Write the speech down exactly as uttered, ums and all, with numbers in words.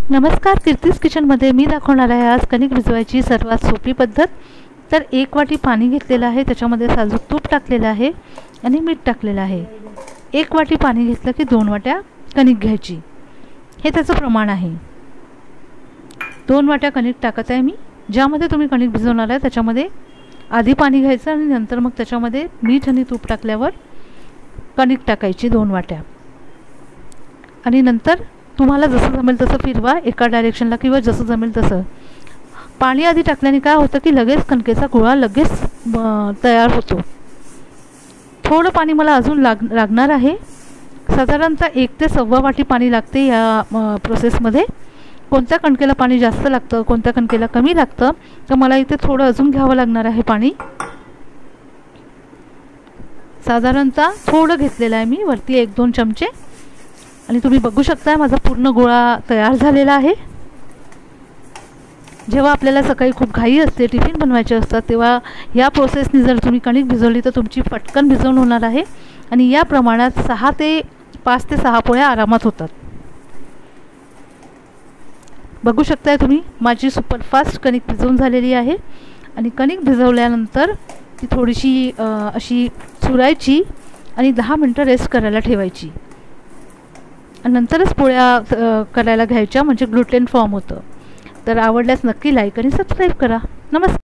नमस्कार, कीर्तीज किचनमध्ये मी दाखवणार आहे आज कणिक भिजवायची सर्वात सोपी पद्धत। तर एक वाटी पाणी घेतलेलं आहे, त्याच्यामध्ये साजूक तूप टाकलेलं आहे आणि मीठ टाकलेलं आहे। एक वाटी पाणी घेतलं की दोन वाट्या कणिक घ्यायची, हे त्याचं प्रमाण आहे। दोन वाट्या कणिक टाकत आहे मी। ज्यामध्ये तुम्ही कणिक भिजवणार आहे त्याच्यामध्ये आधी पाणी घ्यायचं आणि नंतर मग त्याच्यामध्ये मीठ आणि तूप टाकल्यावर कणिक टाकायची दोन वाट्या। आणि नंतर तुम्हाला जसं जमेल तसं फिरवा एका डायरेक्शनला किंवा जसं जमेल तसं। पाणी आधी टाकल्याने काय होतं की लगेच कणकेचा गोळा लगेच तयार होतो। थोडं पाणी मला अजून लाग लागणार आहे। साधारणतः एक ते सव्वा वाटी पाणी लागते या प्रोसेसमध्ये। कोणत्या कणकेला पाणी जास्त लागतं, कोणत्या कणकेला कमी लागतं, तर मला इथे थोडं अजून घ्यावं लागणार आहे पाणी। साधारणतः थोडं घेतलेलं आहे मी, वरती एक दोन चमचे। आणि तुम्ही बघू शकता माझा पूर्ण गोळा तयार झालेला आहे। जेव्हा आपल्याला सकाळी खूप घाई असते, टिफिन बनवायचे असतात, तेव्हा या प्रोसेसनी जर तुम्ही कणिक भिजवली तर तुमची पटकन भिजवून होणार आहे आणि या प्रमाणात सहा ते पाच ते सहा पोळ्या आरामात होतात। बघू शकताय तुम्ही माझी सुपरफास्ट कणिक भिजवून झालेली आहे। आणि कणिक भिजवल्यानंतर ती थोडीशी अशी चुरायची आणि दहा मिनटं रेस्ट करायला ठेवायची आणि नंतरच पोळ्या करायला घ्यायच्या, म्हणजे ग्लुटेन फॉर्म होतं। तर आवडल्यास नक्की लाईक आणि सबस्क्राईब करा। नमस्कार।